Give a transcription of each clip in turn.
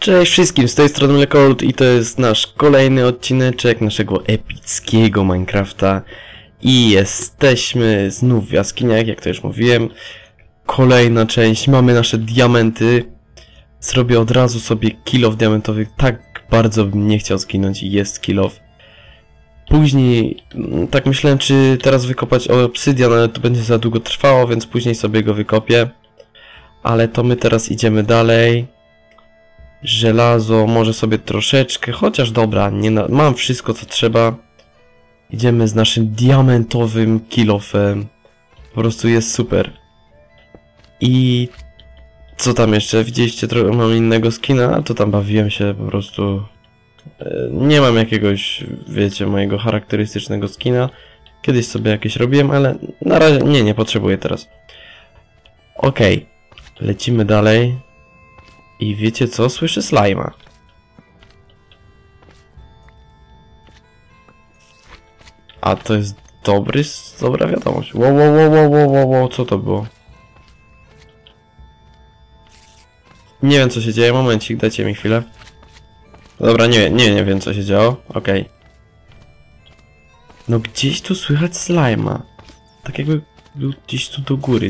Cześć wszystkim, z tej strony Mlekold i to jest nasz kolejny odcineczek naszego epickiego Minecrafta. I jesteśmy znów w jaskiniach, jak to już mówiłem. Kolejna część, mamy nasze diamenty. Zrobię od razu sobie kill off diamentowy, tak bardzo bym nie chciał zginąć i jest kill off. Później, tak myślałem, czy teraz wykopać obsydian, ale to będzie za długo trwało, więc później sobie go wykopię. Ale to my teraz idziemy dalej. Żelazo, może sobie troszeczkę, chociaż dobra, mam wszystko co trzeba. Idziemy z naszym diamentowym kill-offem. Po prostu jest super. I co tam jeszcze? Widzieliście, trochę mam innego skina, to tam bawiłem się po prostu. Nie mam jakiegoś, wiecie, mojego charakterystycznego skina. Kiedyś sobie jakieś robiłem, ale na razie nie potrzebuję teraz. Okej, lecimy dalej. I wiecie co? Słyszę slajma. A to jest dobra wiadomość. Wow, co to było? Nie wiem co się dzieje, momencik, dajcie mi chwilę. Dobra, nie wiem co się działo, okej. No gdzieś tu słychać slajma. Tak jakby był gdzieś tu do góry.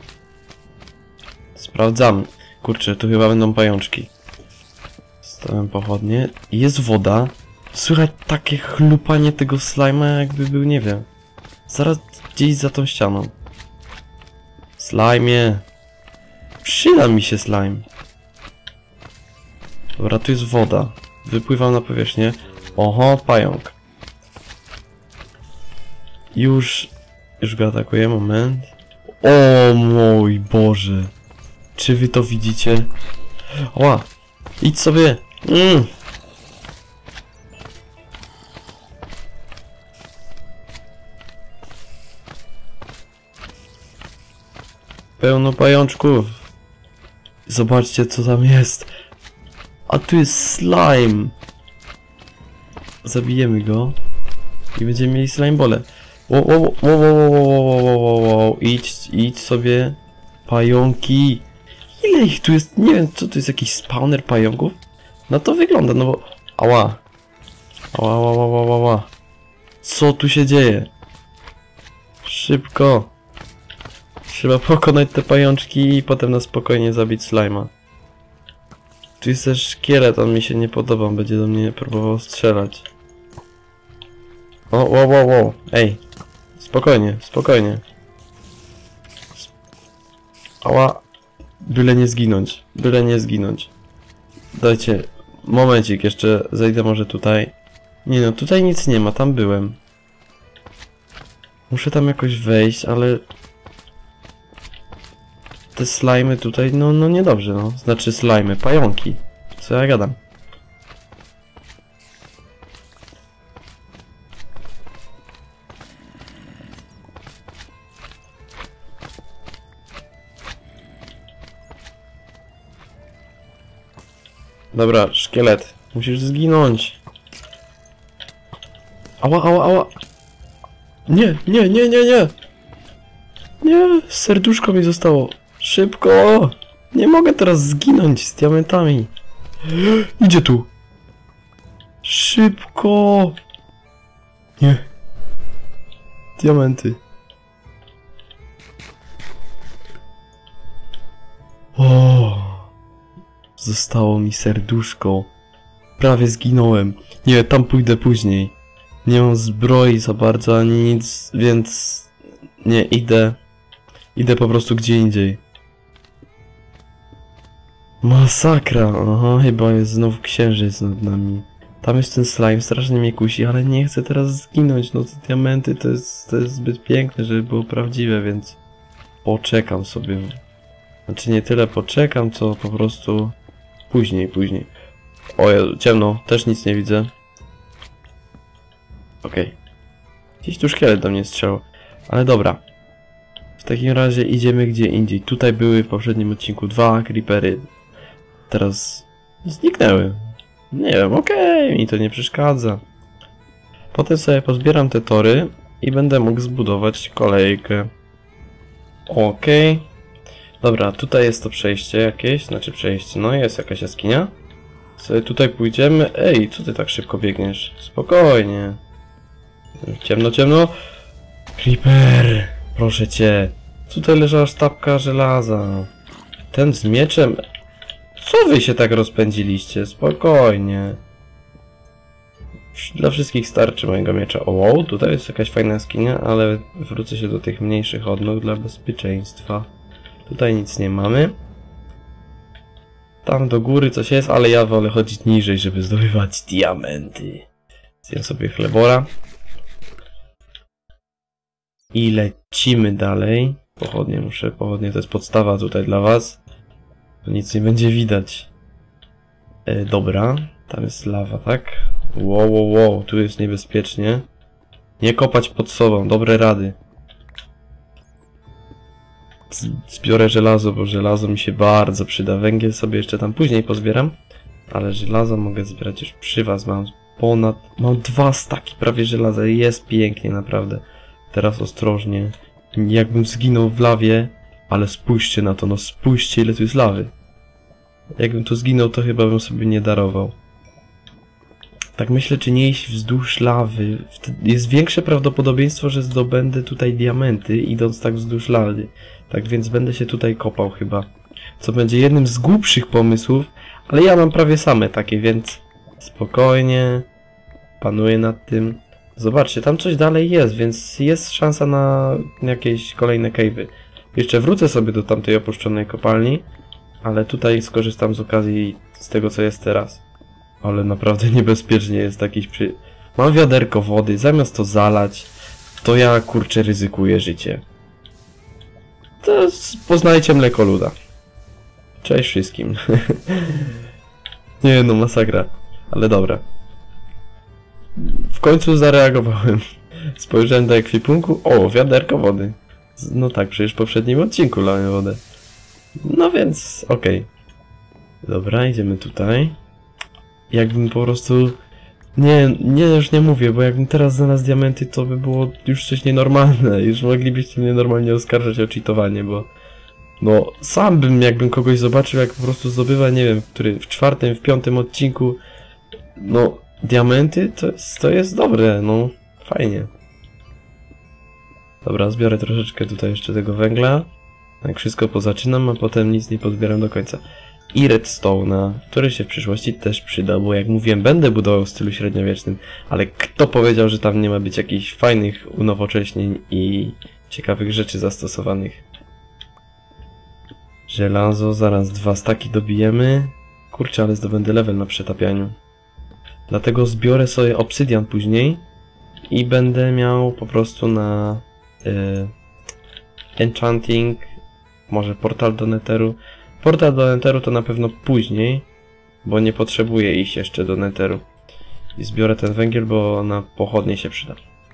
Sprawdzamy. Kurczę, tu chyba będą pajączki. Stawiam pochodnie. Jest woda. Słychać takie chlupanie tego slajma, jakby był, nie wiem. Zaraz gdzieś za tą ścianą. Slajmie. Przyda mi się slime. Dobra, tu jest woda. Wypływam na powierzchnię. Oho, pająk. Już go atakuję, moment. O mój Boże. Czy wy to widzicie? Oła! Idź sobie! Pełno pajączków! Zobaczcie co tam jest! A tu jest slime! Zabijemy go i będziemy mieli slime bole. Wow. Idź sobie. Pająki! Ile ich tu jest? Nie wiem, co to jest, jakiś spawner pająków? No to wygląda, no bo... Ała. Co tu się dzieje? Szybko. Trzeba pokonać te pajączki i potem na spokojnie zabić slajma. Tu jest też szkielet, on mi się nie podoba, będzie do mnie próbował strzelać. O, wow. Ej. Spokojnie. Ała. Byle nie zginąć. Dajcie, momencik, jeszcze zejdę może tutaj. Nie no, tutaj nic nie ma, tam byłem. Muszę tam jakoś wejść, ale... Te slajmy tutaj, no niedobrze, no. Znaczy slajmy, pająki. Co ja gadam? Dobra, szkielet. Musisz zginąć. Ała. Nie. Nie, serduszko mi zostało. Szybko. Nie mogę teraz zginąć z diamentami. Idzie tu. Szybko. Nie. Diamenty. O. Zostało mi serduszko. Prawie zginąłem. Nie, tam pójdę później. Nie mam zbroi za bardzo ani nic, więc... Nie, idę po prostu gdzie indziej. Masakra! Aha, chyba jest znowu księżyc nad nami. Tam jest ten slime, strasznie mnie kusi, ale nie chcę teraz zginąć. No te diamenty to jest zbyt piękne, żeby było prawdziwe, więc... Poczekam sobie. Znaczy nie tyle poczekam, co po prostu... Później. O Jezu, ciemno, też nic nie widzę. Okej. Gdzieś tu szkielet do mnie strzał. Ale dobra. W takim razie idziemy gdzie indziej. Tutaj były w poprzednim odcinku 2 creepery. Teraz zniknęły. Nie wiem, okej, mi to nie przeszkadza. Potem sobie pozbieram te tory i będę mógł zbudować kolejkę. Okej. Dobra, tutaj jest to przejście jakieś, znaczy przejście, no jest jakaś jaskinia. sobie tutaj pójdziemy. Ej, co ty tak szybko biegniesz? Spokojnie. Ciemno, ciemno. Creeper, proszę cię. Tutaj leżała sztabka żelaza. Ten z mieczem. Co wy się tak rozpędziliście? Spokojnie. Dla wszystkich starczy mojego miecza. O, wow, tutaj jest jakaś fajna jaskinia, ale wrócę się do tych mniejszych odnóg dla bezpieczeństwa. Tutaj nic nie mamy. Tam do góry coś jest, ale ja wolę chodzić niżej, żeby zdobywać diamenty. Zjem sobie chlebora. I lecimy dalej. Pochodnie to jest podstawa tutaj dla was. To nic nie będzie widać. Dobra, tam jest lawa, tak? Wow, tu jest niebezpiecznie. Nie kopać pod sobą, dobre rady. Zbiorę żelazo, bo żelazo mi się bardzo przyda. Węgiel sobie jeszcze tam później pozbieram. Ale żelazo mogę zbierać już przy was. Mam 2 staki prawie żelaza. Jest pięknie, naprawdę. Teraz ostrożnie. Jakbym zginął w lawie. Ale spójrzcie na to, no spójrzcie ile tu jest lawy. Jakbym tu zginął, to chyba bym sobie nie darował. Tak myślę, czy nie iść wzdłuż lawy. Jest większe prawdopodobieństwo, że zdobędę tutaj diamenty, idąc tak wzdłuż lawy. Tak więc będę się tutaj kopał chyba. Co będzie jednym z głupszych pomysłów, ale ja mam prawie same takie, więc spokojnie panuję nad tym. Zobaczcie, tam coś dalej jest, więc jest szansa na jakieś kolejne cave'y. Jeszcze wrócę sobie do tamtej opuszczonej kopalni, ale tutaj skorzystam z okazji z tego, co jest teraz. Ale naprawdę niebezpiecznie jest jakiś Mam wiaderko wody, zamiast to zalać, to ja kurczę ryzykuję życie. To poznajcie mlekoluda. Cześć wszystkim. Nie no, masakra. Ale dobra. W końcu zareagowałem. Spojrzałem do ekwipunku. O, wiaderko wody. No tak, przecież w poprzednim odcinku lałem wodę. No więc, okej. Dobra, idziemy tutaj. Jakbym po prostu... Nie, już nie mówię, bo jakbym teraz znalazł diamenty, to by było już coś nienormalne. Już moglibyście mnie normalnie oskarżać o cheatowanie, bo... No, sam bym, jakbym kogoś zobaczył, jak po prostu zdobywa, nie wiem, w 4., w 5. odcinku... No, diamenty to jest dobre, no, fajnie. Dobra, zbiorę troszeczkę tutaj jeszcze tego węgla. Tak wszystko pozaczynam, a potem nic nie pozbieram do końca. I redstone'a, który się w przyszłości też przyda, bo jak mówiłem, będę budował w stylu średniowiecznym, ale kto powiedział, że tam nie ma być jakichś fajnych unowocześnień i ciekawych rzeczy zastosowanych? Żelazo, zaraz 2 staki dobijemy. Kurczę, ale zdobędę level na przetapianiu. Dlatego zbiorę sobie obsydian później i będę miał po prostu na enchanting, może portal do netheru. Portal do netheru to na pewno później, bo nie potrzebuję iść jeszcze do netheru. I zbiorę ten węgiel, bo na pochodnie się przyda.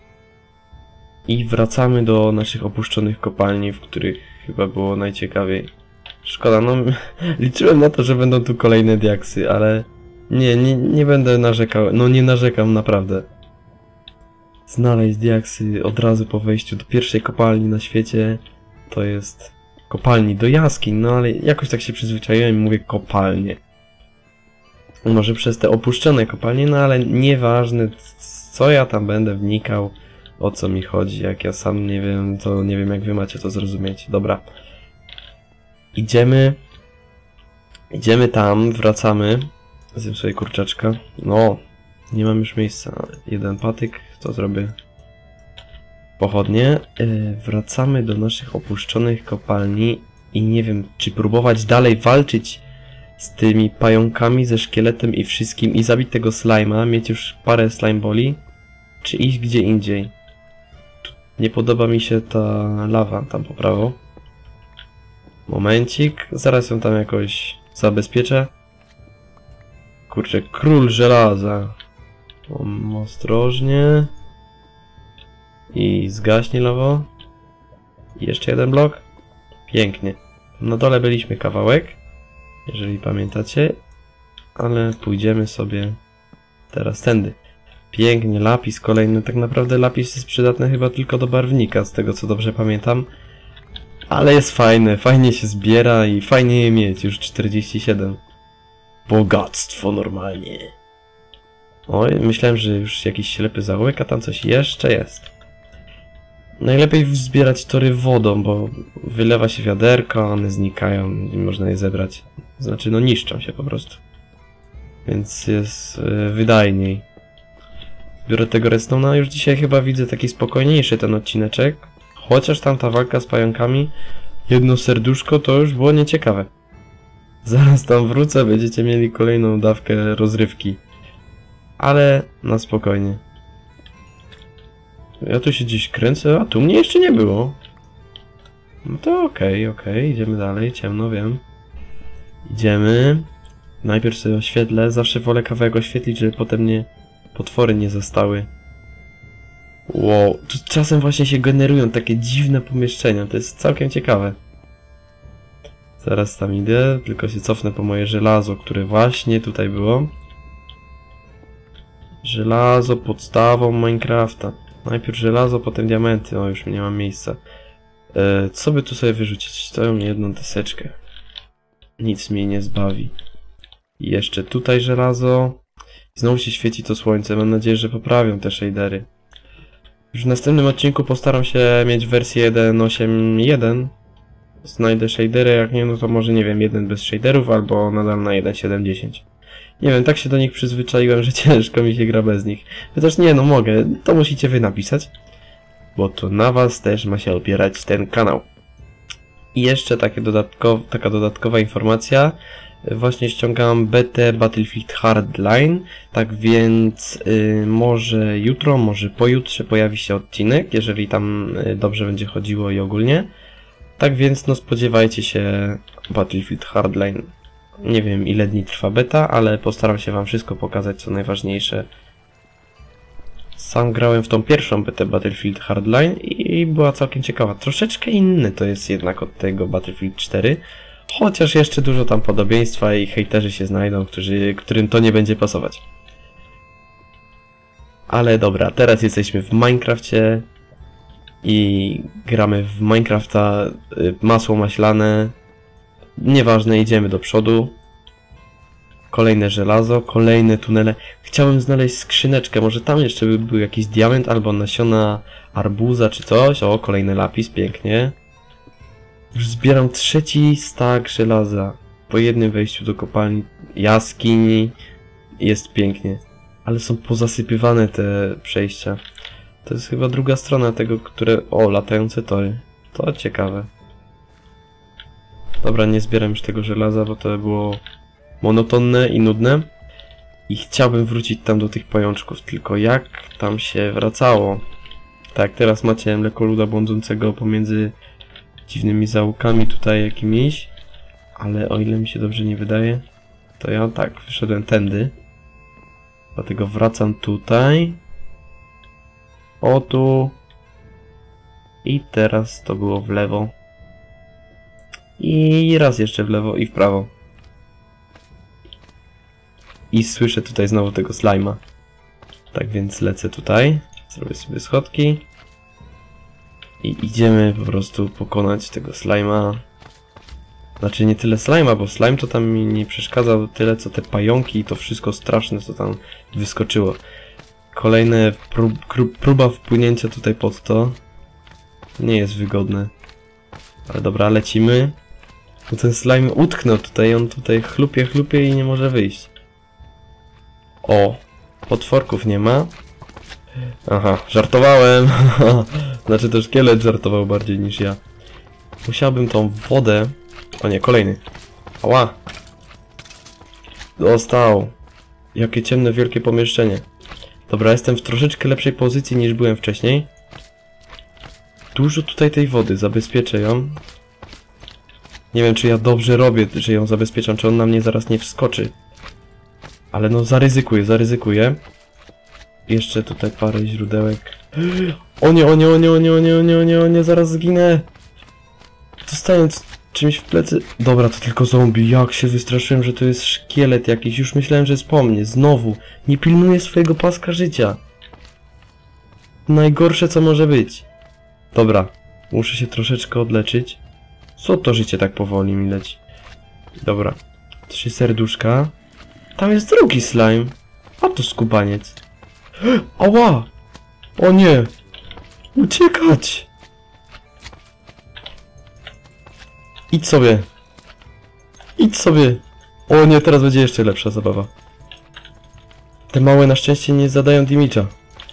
I wracamy do naszych opuszczonych kopalni, w których chyba było najciekawiej. Szkoda, no liczyłem na to, że będą tu kolejne diaksy, ale nie będę narzekał. No nie narzekam, naprawdę. Znaleźć diaksy od razu po wejściu do pierwszej kopalni na świecie to jest... Kopalni do jaskiń, no ale jakoś tak się przyzwyczaiłem i mówię kopalnie. Może przez te opuszczone kopalnie, no ale nieważne, co ja tam będę wnikał, o co mi chodzi. Jak ja sam nie wiem, to nie wiem, jak wy macie to zrozumieć. Dobra. Idziemy tam, wracamy. Zjem sobie kurczaczka. No, nie mam już miejsca. 1 patyk, to zrobię. Pochodnie. Wracamy do naszych opuszczonych kopalni i nie wiem, czy próbować dalej walczyć z tymi pająkami, ze szkieletem i wszystkim i zabić tego slajma, mieć już parę slime boli, czy iść gdzie indziej. Nie podoba mi się ta lawa tam po prawo. Momencik, zaraz ją tam jakoś zabezpieczę. Kurczę, król żelaza. Ostrożnie. I zgaśnie lawo. I jeszcze 1 blok. Pięknie. Na dole byliśmy kawałek, jeżeli pamiętacie. Ale pójdziemy sobie teraz tędy. Pięknie, lapis kolejny. Tak naprawdę lapis jest przydatny chyba tylko do barwnika, z tego co dobrze pamiętam. Ale jest fajne, fajnie się zbiera i fajnie je mieć. Już 47. Bogactwo normalnie. Oj, myślałem, że już jakiś ślepy zaułek, a tam coś jeszcze jest. Najlepiej zbierać tory wodą, bo wylewa się wiaderko, one znikają, nie można je zebrać. Znaczy, no niszczą się po prostu. Więc jest wydajniej. Biorę tego redstone'a, już dzisiaj chyba widzę taki spokojniejszy ten odcineczek. Chociaż tamta walka z pająkami, jedno serduszko, to już było nieciekawe. Zaraz tam wrócę, będziecie mieli kolejną dawkę rozrywki. Ale na spokojnie. Ja tu się gdzieś kręcę, a tu mnie jeszcze nie było. No to okej, idziemy dalej, ciemno, wiem. Idziemy. Najpierw sobie oświetlę, zawsze wolę kawałek oświetlić, żeby potem mnie potwory nie zostały. Wow, tu czasem właśnie się generują takie dziwne pomieszczenia, to jest całkiem ciekawe. Zaraz tam idę, tylko się cofnę po moje żelazo, które właśnie tutaj było. Żelazo podstawą Minecrafta. Najpierw żelazo, potem diamenty. O, już nie mam miejsca. Co by tu sobie wyrzucić? To jedną deseczkę. Nic mnie nie zbawi. I jeszcze tutaj żelazo. Znowu się świeci to słońce. Mam nadzieję, że poprawią te shadery. Już w następnym odcinku postaram się mieć wersję 1.8.1. Znajdę shadery, jak nie, no to może nie wiem, jeden bez shaderów, albo nadal na 1.7.10. Nie wiem, tak się do nich przyzwyczaiłem, że ciężko mi się gra bez nich. Chociaż nie, no mogę, to musicie wy napisać. Bo to na was też ma się opierać ten kanał. I jeszcze taka dodatkowa informacja. Właśnie ściągam betę Battlefield Hardline. Tak więc może jutro, może pojutrze pojawi się odcinek, jeżeli tam dobrze będzie chodziło i ogólnie. Tak więc no spodziewajcie się Battlefield Hardline. Nie wiem ile dni trwa beta, ale postaram się wam wszystko pokazać co najważniejsze. Sam grałem w tą pierwszą betę Battlefield Hardline i była całkiem ciekawa. Troszeczkę inny to jest jednak od tego Battlefield 4. Chociaż jeszcze dużo tam podobieństwa i hejterzy się znajdą, którym to nie będzie pasować. Ale dobra, teraz jesteśmy w Minecrafcie. I gramy w Minecrafta masło maślane. Nieważne, idziemy do przodu. Kolejne żelazo, kolejne tunele. Chciałem znaleźć skrzyneczkę, może tam jeszcze by był jakiś diament albo nasiona arbuza czy coś. O, kolejny lapis, pięknie. Już zbieram trzeci stack żelaza. Po jednym wejściu do kopalni, jaskini. Jest pięknie. Ale są pozasypywane te przejścia. To jest chyba druga strona tego, które... O, latające tory. To ciekawe. Dobra, nie zbieram już tego żelaza, bo to było monotonne i nudne. I chciałbym wrócić tam do tych pajączków, tylko jak tam się wracało? Tak, teraz macie mlekoluda błądzącego pomiędzy dziwnymi zaułkami tutaj jakimiś. Ale o ile mi się dobrze nie wydaje, to ja tak, wyszedłem tędy. Dlatego wracam tutaj. O tu. I teraz to było w lewo. I raz jeszcze w lewo i w prawo. I słyszę tutaj znowu tego slajma. Tak więc lecę tutaj. Zrobię sobie schodki. I idziemy po prostu pokonać tego slajma. Znaczy nie tyle slajma, bo slime to tam mi nie przeszkadzał tyle co te pająki i to wszystko straszne co tam wyskoczyło. Kolejne próba wpłynięcia tutaj pod to. Nie jest wygodne. Ale dobra, lecimy. Bo ten slime utknął tutaj, on tutaj chlupie i nie może wyjść. O, potworków nie ma. Aha, żartowałem. Znaczy to szkielet żartował bardziej niż ja. Musiałbym tą wodę... O nie, kolejny. Ała. Dostał. Jakie ciemne, wielkie pomieszczenie. Dobra, jestem w troszeczkę lepszej pozycji niż byłem wcześniej. Dużo tutaj tej wody, zabezpieczę ją. Nie wiem, czy ja dobrze robię, że ją zabezpieczam, czy on na mnie zaraz nie wskoczy. Ale no, zaryzykuję. Jeszcze tutaj parę źródełek. O nie, zaraz zginę. Dostając czymś w plecy. Dobra, to tylko zombie. Jak się wystraszyłem, że to jest szkielet jakiś. Już myślałem, że jest po mnie. Znowu. Nie pilnuję swojego paska życia. Najgorsze, co może być. Dobra. Muszę się troszeczkę odleczyć. Co to życie tak powoli mi leci? Dobra. 3 serduszka. Tam jest drugi slime. A to skubaniec. Ała! O nie! Uciekać! Idź sobie. Idź sobie. O nie, teraz będzie jeszcze lepsza zabawa. Te małe na szczęście nie zadają damage'a.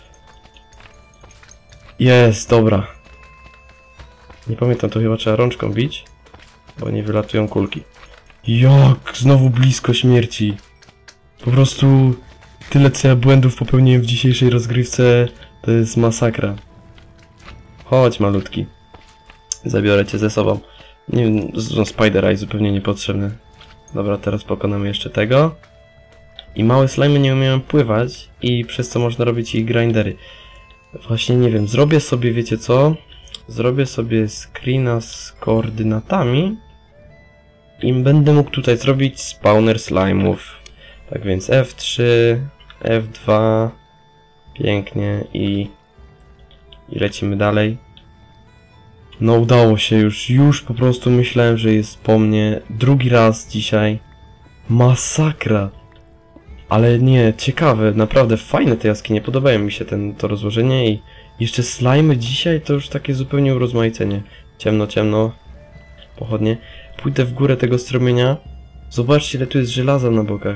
Jest, dobra. Nie pamiętam, to chyba trzeba rączką bić, bo nie wylatują kulki. Jak znowu blisko śmierci. Po prostu tyle co ja błędów popełniłem w dzisiejszej rozgrywce, to jest masakra. Chodź malutki. Zabiorę cię ze sobą. Nie wiem, Spider Eye zupełnie niepotrzebny. Dobra, teraz pokonamy jeszcze tego. I małe slimy nie umieją pływać i przez co można robić ich grindery. Właśnie nie wiem, zrobię sobie, wiecie co? Zrobię sobie screena z koordynatami i będę mógł tutaj zrobić spawner slime'ów. Tak więc F3, F2, pięknie i lecimy dalej. No udało się już po prostu myślałem, że jest po mnie. Drugi raz dzisiaj. Masakra. Ale nie, ciekawe, naprawdę fajne te jaskinie, podobają mi się to rozłożenie i jeszcze slimy dzisiaj to już takie zupełnie urozmaicenie. Ciemno, ciemno, pochodnie. Pójdę w górę tego strumienia. Zobaczcie, ile tu jest żelaza na bokach.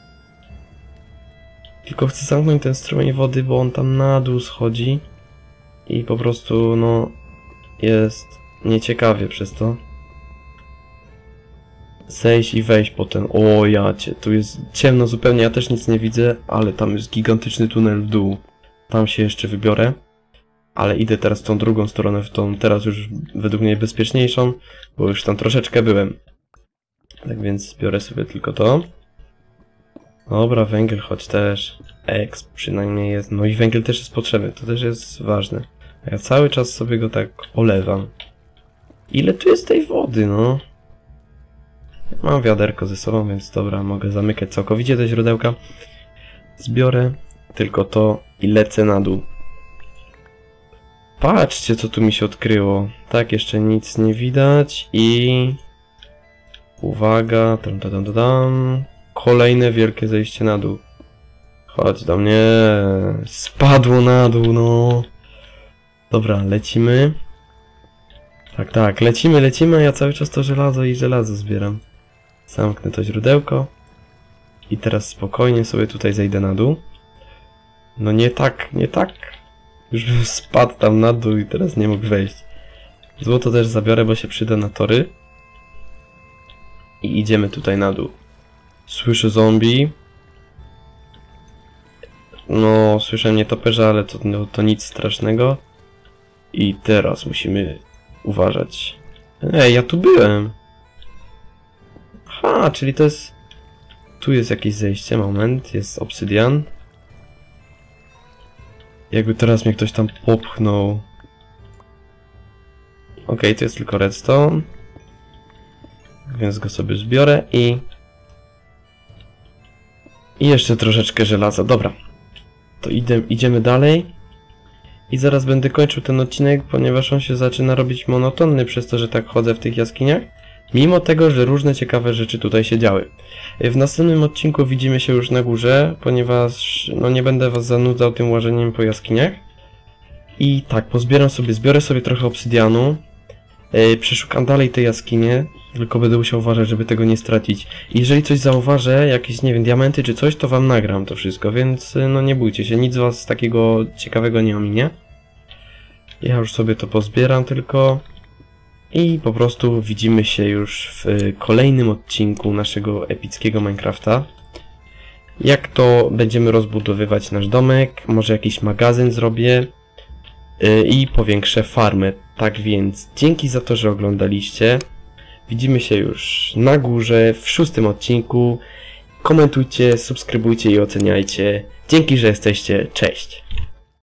Tylko chcę zamknąć ten strumień wody, bo on tam na dół schodzi i po prostu, no, jest nieciekawie przez to. Zejść i wejść potem. O jacie, tu jest ciemno zupełnie, ja też nic nie widzę, ale tam jest gigantyczny tunel w dół. Tam się jeszcze wybiorę. Ale idę teraz tą drugą stronę, w tą teraz już według mnie bezpieczniejszą, bo już tam troszeczkę byłem. Tak więc biorę sobie tylko to. Dobra, węgiel choć też. Exp przynajmniej jest. No i węgiel też jest potrzebny, to też jest ważne. Ja cały czas sobie go tak olewam. Ile tu jest tej wody, no? Mam wiaderko ze sobą, więc dobra, mogę zamykać całkowicie te źródełka. Zbiorę tylko to i lecę na dół. Patrzcie, co tu mi się odkryło. Tak, jeszcze nic nie widać i... Uwaga, tam. Kolejne wielkie zejście na dół. Chodź do mnie. Spadło na dół, no. Dobra, lecimy. Tak, lecimy, a ja cały czas to żelazo zbieram. Zamknę to źródełko. I teraz spokojnie sobie tutaj zejdę na dół. No nie tak. Już bym spadł tam na dół i teraz nie mógł wejść. Złoto też zabiorę, bo się przyda na tory. I idziemy tutaj na dół. Słyszę zombie. No, słyszę nietoperza, ale to nic strasznego. I teraz musimy uważać. Ej, ja tu byłem. Aha, czyli to jest... Tu jest jakieś zejście, moment, jest obsydian. Jakby teraz mnie ktoś tam popchnął. Okej, to jest tylko redstone. Więc go sobie zbiorę i jeszcze troszeczkę żelaza. Dobra. To idziemy dalej. I zaraz będę kończył ten odcinek, ponieważ on się zaczyna robić monotonny przez to, że tak chodzę w tych jaskiniach. Mimo tego, że różne ciekawe rzeczy tutaj się działy. W następnym odcinku widzimy się już na górze, ponieważ no nie będę was zanudzał tym łażeniem po jaskiniach. I tak, zbiorę sobie trochę obsydianu. Przeszukam dalej te jaskinie, tylko będę musiał uważać, żeby tego nie stracić. I jeżeli coś zauważę, jakieś, nie wiem, diamenty czy coś, to wam nagram to wszystko, więc no nie bójcie się, nic z was takiego ciekawego nie ominie. Ja już sobie to pozbieram tylko. I po prostu widzimy się już w kolejnym odcinku naszego epickiego Minecrafta. Jak to będziemy rozbudowywać nasz domek, może jakiś magazyn zrobię i powiększę farmę. Tak więc dzięki za to, że oglądaliście. Widzimy się już na górze w 6. odcinku. Komentujcie, subskrybujcie i oceniajcie. Dzięki, że jesteście. Cześć!